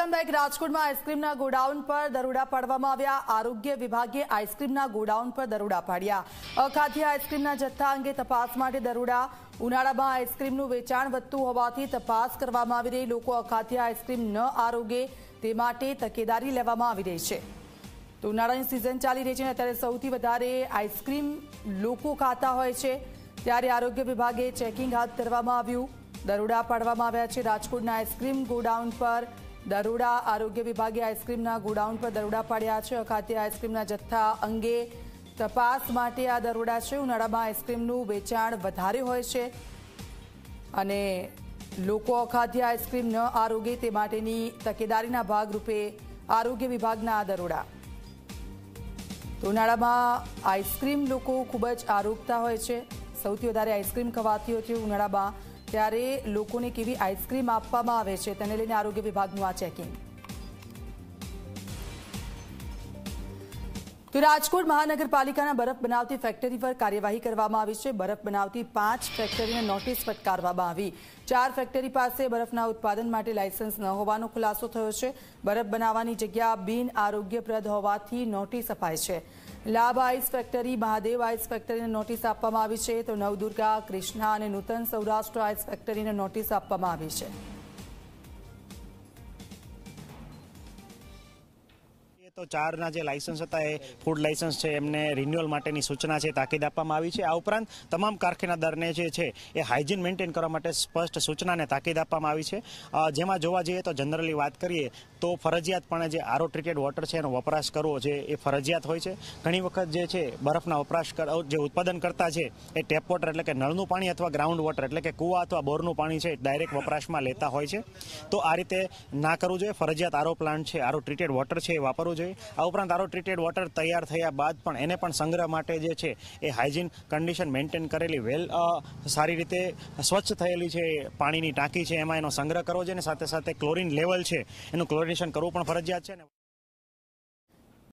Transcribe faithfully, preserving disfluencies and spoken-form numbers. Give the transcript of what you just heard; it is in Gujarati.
આરામદાયક રાજકોટમાં આઈસ્ક્રીમના ગોડાઉન પર દરોડા પાડવામાં આવ્યા। આરોગ્ય વિભાગે આઈસ્ક્રીમના ગોડાઉન પર દરોડા પાડ્યા। અખાદ્ય આઈસ્ક્રીમના જથ્થા અંગે તપાસ માટે દરોડા। ઉનાળામાં આઈસ્ક્રીમનું વેચાણ વધતું હોવાથી તપાસ કરવામાં આવી રહી। લોકો અખાદ્ય આઈસ્ક્રીમ ન આરોગે તે માટે તકેદારી લેવામાં આવી રહી છે। તો ઉનાળાની સિઝન ચાલી રહી છે અને અત્યારે સૌથી વધારે આઈસ્ક્રીમ લોકો ખાતા હોય છે, ત્યારે આરોગ્ય વિભાગે ચેકિંગ હાથ ધરવામાં આવ્યું। દરોડા પાડવામાં આવ્યા છે। રાજકોટના આઈસ્ક્રીમ ગોડાઉન પર દરોડા। આરોગ્ય વિભાગે આઈસ્ક્રીમના ગોડાઉન પર દરોડા પાડ્યા છે। અખાદ્ય આઈસ્ક્રીમના જથ્થા અંગે તપાસ માટે આ દરોડા છે। ઉનાળામાં આઈસ્ક્રીમનું વેચાણ વધારે હોય છે અને લોકો અખાદ્ય આઈસ્ક્રીમ ન આરોગે તે માટેની તકેદારીના ભાગરૂપે આરોગ્ય વિભાગના આ દરોડા। તો ઉનાળામાં આઈસ્ક્રીમ લોકો ખૂબ જ આરોગતા હોય છે, સૌથી વધારે આઈસ્ક્રીમ ખવાતી હોય છે ઉનાળામાં, ત્યારે લોકોને કેવી આઈસ્ક્રીમ આપવામાં આવે છે તેને લઈને આરોગ્ય વિભાગનું આ ચેકિંગ। તો રાજકોટ મહાનગરપાલિકાના બરફ બનાવતી ફેક્ટરી પર કાર્યવાહી કરવામાં આવી છે। બરફ બનાવતી પાંચ ફેક્ટરીને નોટિસ ફટકારવામાં આવી। ચાર ફેક્ટરી પાસે બરફના ઉત્પાદન માટે લાયસન્સ ન હોવાનો ખુલાસો થયો છે। બરફ બનાવવાની જગ્યા બિન આરોગ્યપ્રદ હોવાથી નોટિસ અપાઈ છે। Labh ice factory, Mahadev ice ફેક્ટરીને નોટિસ આપવામાં આવી છે, તો નવદુર્ગા, કૃષ્ણા અને નૂતન સૌરાષ્ટ્ર આઈસ ફેક્ટરીને નોટિસ આપવામાં આવી છે। તો ચારના જે લાયસન્સ હતા એ ફૂડ લાયસન્સ છે એમને રિન્યુઅલ માટેની સૂચના છે, તાકીદ આપવામાં આવી છે। આ ઉપરાંત તમામ કારખાનાદારને જે છે એ હાઇજીન મેન્ટેન કરવા માટે સ્પષ્ટ સૂચનાને તાકીદ આપવામાં આવી છે। જેમાં જોવા જઈએ તો જનરલી વાત કરીએ તો ફરજિયાતપણે જે આરો ટ્રીટેડ વોટર છે એનો વપરાશ કરવો છે એ ફરજિયાત હોય છે। ઘણી વખત જે છે બરફના વપરાશ જે ઉત્પાદન કરતા છે એ ટેપ વોટર એટલે કે નળનું પાણી અથવા ગ્રાઉન્ડ વોટર એટલે કે કૂવા અથવા બોરનું પાણી છે ડાયરેક્ટ વપરાશમાં લેતા હોય છે, તો આ રીતે ના કરવું જોઈએ। ફરજિયાત આરો પ્લાન્ટ છે, આરો ટ્રીટેડ વોટર છે એ વાપરવું જોઈએ। આ ઉપરાંત આરો ટ્રીટેડ વોટર તૈયાર થયા બાદ પણ એને પણ સંગ્રહ માટે જે છે એ હાઇજીન કન્ડિશન મેન્ટેન કરેલી વેલ સારી રીતે સ્વચ્છ થયેલી છે પાણીની ટાંકી છે એમાં એનો સંગ્રહ કરવો જોઈએ, અને સાથે સાથે ક્લોરીન લેવલ છે એનું ક્લોરિનેશન કરવું પણ ફરજિયાત છે ને।